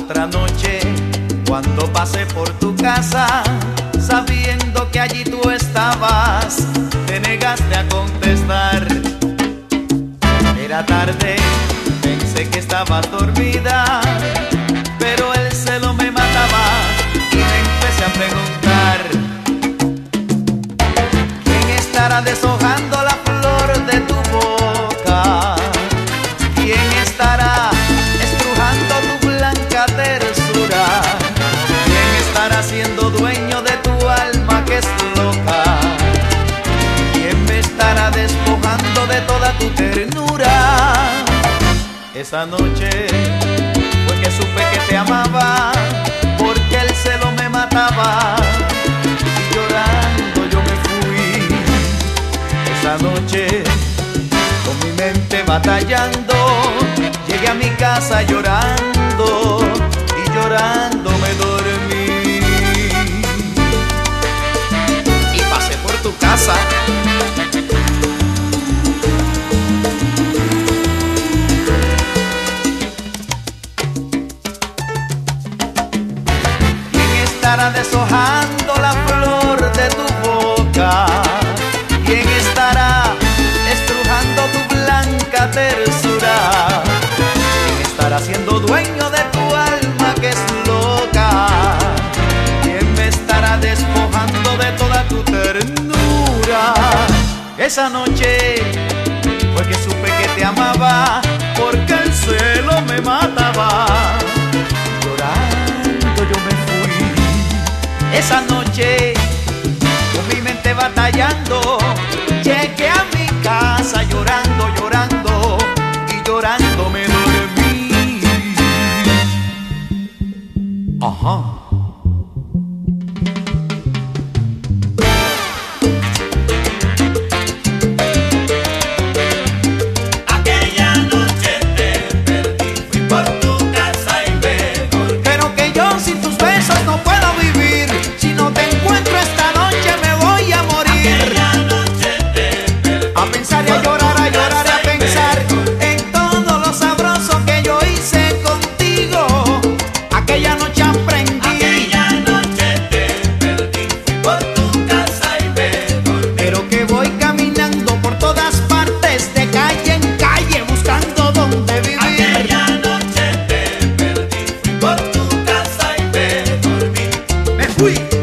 otra noche, cuando pasé por tu casa, sabiendo que allí tú estabas, te negaste a contestar. Era tarde, pensé que estabas dormida, pero el celo me mataba y me empecé a preguntar: ¿quién estará deshojando la flor de tu boca? ¿Quién estará estrujando tu blanca tersura? ¿Quién estará siendo dueño de tu alma que es loca? ¿Quién me estará despojando de toda tu ternura? Esa noche fue que supe que te amaba, porque el celo me mataba y llorando yo me fui. Esa noche, con mi mente batallando, llegué a mi casa llorando y llorando me dormí. Y pasé por tu casa. ¿Quién estará deshojando la flor de tu boca? ¿Quién estará estrujando tu blanca tersura? ¿Quién estará siendo dueño de tu alma que es loca? ¿Quién me estará despojando de toda tu ternura? Esa noche fue que supe que te amaba, porque el celo me mataba. Llorando yo me fui. Esa noche, con mi mente batallando, llegué a mi casa llorando, llorando y llorando me dormí. Ajá. Uy.